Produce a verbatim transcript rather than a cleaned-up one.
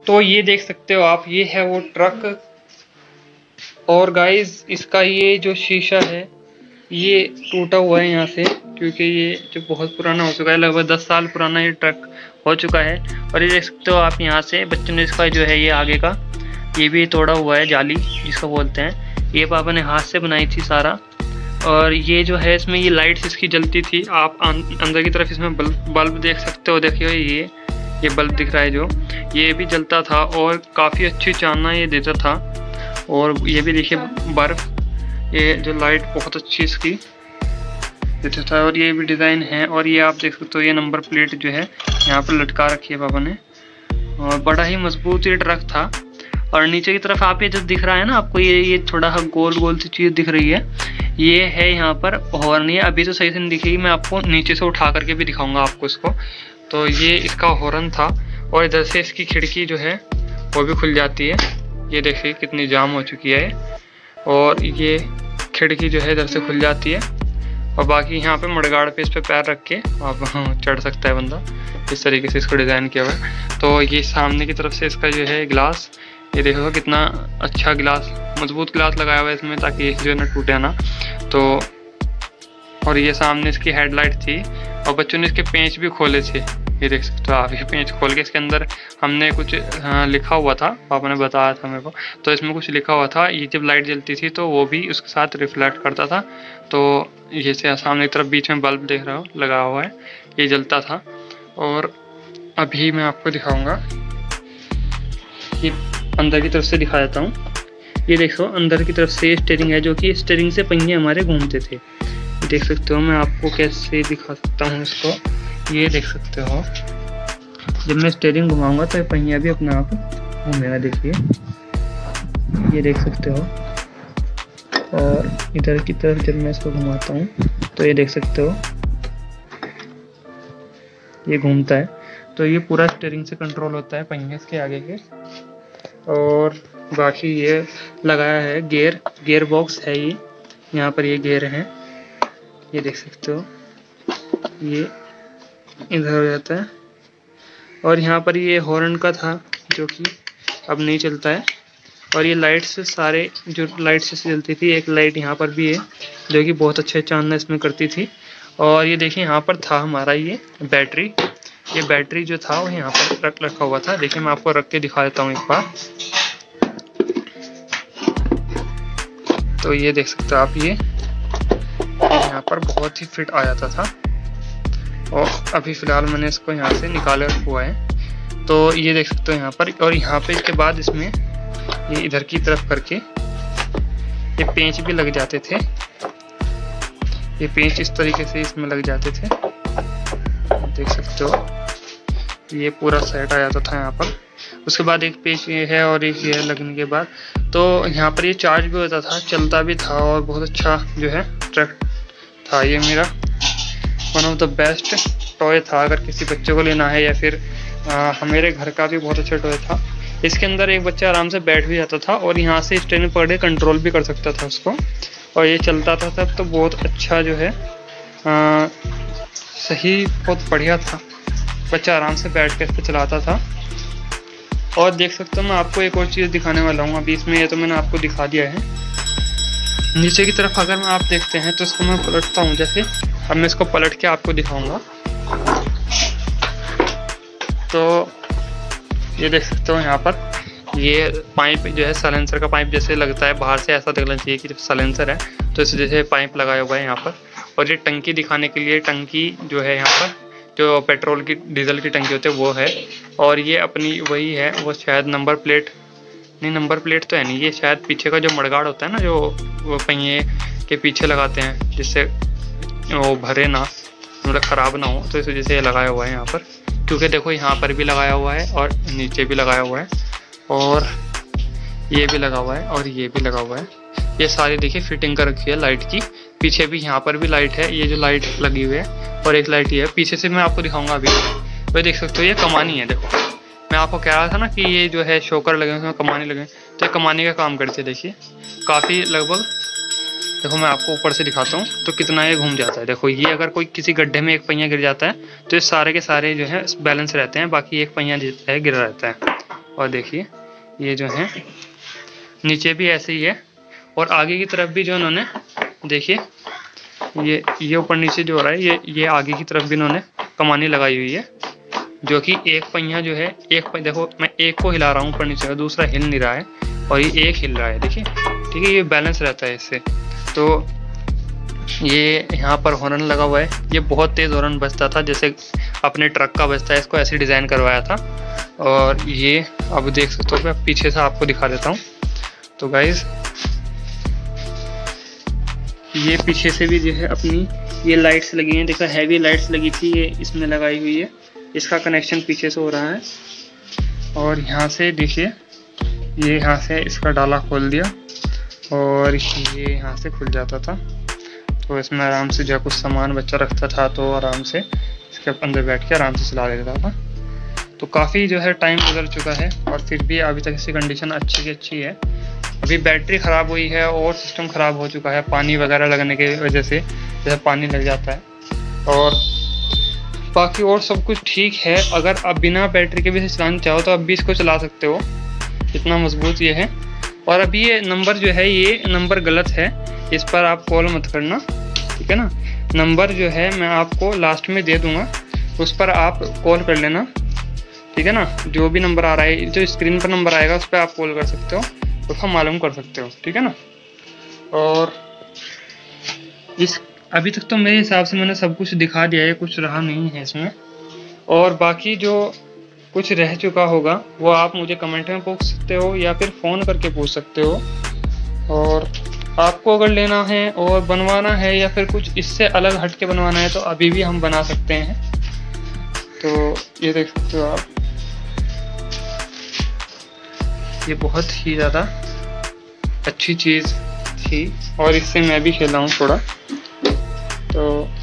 तो ये देख सकते हो आप, ये है वो ट्रक। और गाइस इसका ये जो शीशा है ये टूटा हुआ है यहाँ से, क्योंकि ये जो बहुत पुराना हो चुका है, लगभग दस साल पुराना ये ट्रक हो चुका है। और ये देख सकते हो आप, यहाँ से बच्चों ने इसका जो है ये आगे का ये भी तोड़ा हुआ है, जाली जिसको बोलते हैं। ये पापा ने हाथ से बनाई थी सारा। और ये जो है इसमें ये लाइट्स इसकी जलती थी। आप अंदर की तरफ इसमें बल्ब बल्ब देख सकते हो, देखिए ये ये बल्ब दिख रहा है जो, ये भी जलता था और काफ़ी अच्छी चानना ये देता था। और ये भी देखिए बर्फ़, ये जो लाइट बहुत अच्छी इसकी देता था। और ये भी डिज़ाइन है। और ये आप देख सकते हो ये नंबर प्लेट जो है यहाँ पर लटका रखी है पापा ने। और बड़ा ही मजबूत ये ट्रक था। और नीचे की तरफ आप ये जो दिख रहा है ना आपको, ये ये थोड़ा गोल गोल सी चीज़ दिख रही है, ये है यहाँ पर हॉर्न। ये अभी तो सही से नहीं दिखेगी, मैं आपको नीचे से उठा करके भी दिखाऊंगा आपको इसको। तो ये इसका हॉर्न था। और इधर से इसकी खिड़की जो है वो भी खुल जाती है। ये देखिए कितनी जाम हो चुकी है। और ये खिड़की जो है इधर से खुल जाती है। और बाकी यहाँ पे मडगाड़ पे इस पर पैर रख के आप चढ़ सकता है बंदा। इस तरीके से इसको डिज़ाइन किया हुआ है। तो ये सामने की तरफ से इसका जो है ग्लास, ये देखो कितना अच्छा ग्लास, मजबूत ग्लास लगाया हुआ है इसमें, ताकि ये जो है ना टूटे ना। तो और ये सामने इसकी हेडलाइट थी। और बच्चों ने इसके पेंच भी खोले थे, ये देख सकते हो आप। ये पेंच खोल के इसके अंदर हमने कुछ हाँ, लिखा हुआ था, पापा ने बताया था मेरे को। तो इसमें कुछ लिखा हुआ था, ये जब लाइट जलती थी तो वो भी उसके साथ रिफ्लेक्ट करता था। तो ये से सामने की तरफ बीच में बल्ब देख रहा हो लगा हुआ है, ये जलता था। और अभी मैं आपको दिखाऊंगा, ये अंदर की तरफ से दिखा देता हूँ। ये देखो अंदर की तरफ से स्टीयरिंग है, जो कि स्टीयरिंग से पहिए हमारे घूमते थे। देख सकते हो, मैं आपको कैसे दिखा सकता हूँ इसको। ये देख सकते हो, जब मैं स्टीयरिंग घुमाऊंगा तो ये पहिया भी अपने आप घूमेगा, देखिए ये देख सकते हो। और इधर की तरफ जब मैं इसको घुमाता हूँ तो ये देख सकते हो ये घूमता है। तो ये पूरा स्टीयरिंग से कंट्रोल होता है पहिए इसके आगे के। और बाकी ये लगाया है गियर, गियर बॉक्स है ये, यहाँ पर ये गियर है, ये देख सकते हो, ये इधर हो जाता है। और यहाँ पर ये हॉर्न का था जो कि अब नहीं चलता है। और ये लाइट्स सारे जो लाइट्स से जलती थी, एक लाइट यहाँ पर भी है जो कि बहुत अच्छे चांदना इसमें करती थी। और ये देखिए यहाँ पर था हमारा ये बैटरी, ये बैटरी जो था वो यहाँ पर रख रखा हुआ था। देखिए मैं आपको रख के दिखा देता हूँ एक बार। तो ये देख सकते हो आप, ये यहाँ पर बहुत ही फिट आ जाता था। और अभी फ़िलहाल मैंने इसको यहाँ से निकाला हुआ है। तो ये देख सकते हो यहाँ पर। और यहाँ पे इसके बाद इसमें ये इधर की तरफ करके ये पेंच भी लग जाते थे। ये पेंच इस तरीके से इसमें लग जाते थे, देख सकते हो। ये पूरा सेट आ जाता था यहाँ पर। उसके बाद एक पेंच ये है और एक ये लगने के बाद तो यहाँ पर ये चार्ज भी होता था, चलता भी था। और बहुत अच्छा जो है ट्रक था ये मेरा। One of the best toy था, अगर किसी बच्चे को लेना है या फिर आ, मेरे घर का भी बहुत अच्छा टॉय था। इसके अंदर एक बच्चा आराम से बैठ भी जाता था और यहाँ से स्टीयरिंग पकड़ के कंट्रोल भी कर सकता था उसको। और ये चलता था तब तो बहुत अच्छा जो है आ, सही, बहुत बढ़िया था। बच्चा आराम से बैठ के इस पर चलाता था। और देख सकते हो मैं आपको एक और चीज़ दिखाने वाला हूँ अभी इसमें। ये तो मैंने आपको दिखा दिया है। नीचे की तरफ अगर मैं आप देखते हैं तो इसको मैं पलटता हूँ, जैसे अब मैं इसको पलट के आपको दिखाऊंगा। तो ये देख सकते हो यहाँ पर ये पाइप जो है साइलेंसर का पाइप जैसे लगता है, बाहर से ऐसा दिखना चाहिए कि जब साइलेंसर है तो इस जैसे पाइप लगाया हुआ है यहाँ पर। और ये टंकी दिखाने के लिए, टंकी जो है यहाँ पर जो पेट्रोल की डीजल की टंकी होती है वो है। और ये अपनी वही है, वो शायद नंबर प्लेट नहीं, नंबर प्लेट तो है नहीं, ये शायद पीछे का जो मडगाड़ होता है ना, जो वो पहिए के पीछे लगाते हैं जिससे वो भरे ना, मतलब ख़राब ना हो, तो इस वजह से ये लगाया हुआ है यहाँ पर। क्योंकि देखो यहाँ पर भी लगाया हुआ है और नीचे भी लगाया हुआ है और ये भी लगा हुआ है और ये भी लगा हुआ है। ये सारी देखिए फिटिंग कर रखी है लाइट की। पीछे भी यहाँ पर भी लाइट है, ये जो लाइट लगी हुई है। और एक लाइट ये है पीछे से, मैं आपको दिखाऊंगा अभी। तो देख सकते हो ये कमानी है। देखो मैं आपको कह रहा था ना कि ये जो है शोकर लगे उसमें कमानी लगे, तो ये कमानी का काम करती है। देखिए काफ़ी लगभग, देखो मैं आपको ऊपर से दिखाता हूँ तो कितना ये घूम जाता है। देखो ये अगर कोई किसी गड्ढे में एक पहिया गिर जाता है तो ये सारे के सारे जो है बैलेंस रहते हैं, बाकी एक पहिया जो है गिर रहता है। और देखिए ये जो है नीचे भी ऐसे ही है, और आगे की तरफ भी जो इन्होंने देखिए ये ये ऊपर नीचे जो हो रहा है, ये ये आगे की तरफ भी इन्होंने कमानी लगाई हुई है, जो कि एक पहिया जो है, एक पहिया देखो मैं एक को हिला रहा हूँ ऊपर नीचे, दूसरा हिल नहीं रहा है और ये एक हिल रहा है, देखिए ठीक है, ये बैलेंस रहता है इससे। तो ये यहाँ पर हॉर्न लगा हुआ है, ये बहुत तेज़ हॉर्न बजता था जैसे अपने ट्रक का बजता है, इसको ऐसे डिज़ाइन करवाया था। और ये अब देख सकते हो, मैं पीछे से आपको दिखा देता हूँ। तो गाइज ये पीछे से भी जो है अपनी ये लाइट्स लगी हैं, देखो हैवी लाइट्स लगी थी, ये इसमें लगाई हुई है, इसका कनेक्शन पीछे से हो रहा है। और यहाँ से देखिए ये यहाँ से इसका डाला खोल दिया और ये यहाँ से खुल जाता था, तो इसमें आराम से जो कुछ सामान बच्चा रखता था तो आराम से इसके अंदर बैठ के आराम से चला लेता था। तो काफ़ी जो है टाइम गुजर चुका है और फिर भी अभी तक इसकी कंडीशन अच्छी की अच्छी है। अभी बैटरी ख़राब हुई है और सिस्टम ख़राब हो चुका है पानी वगैरह लगने की वजह से, जैसे पानी लग जाता है, और बाकी और सब कुछ ठीक है। अगर आप बिना बैटरी के भी इसे चलाना चाहो तो अब भी इसको चला सकते हो, इतना मजबूत ये है। और अभी ये नंबर जो है, ये नंबर गलत है, इस पर आप कॉल मत करना, ठीक है ना। नंबर जो है मैं आपको लास्ट में दे दूंगा, उस पर आप कॉल कर लेना, ठीक है ना। जो भी नंबर आ रहा है, जो स्क्रीन पर नंबर आएगा उस पर आप कॉल कर सकते हो, उसका मालूम कर सकते हो, ठीक है ना। और इस अभी तक तो मेरे हिसाब से मैंने सब कुछ दिखा दिया है, कुछ रहा नहीं है इसमें। और बाकी जो कुछ रह चुका होगा वो आप मुझे कमेंट में पूछ सकते हो या फिर फ़ोन करके पूछ सकते हो। और आपको अगर लेना है और बनवाना है या फिर कुछ इससे अलग हट के बनवाना है तो अभी भी हम बना सकते हैं। तो ये देख सकते हो आप, ये बहुत ही ज़्यादा अच्छी चीज़ थी और इससे मैं भी खेला हूँ थोड़ा। तो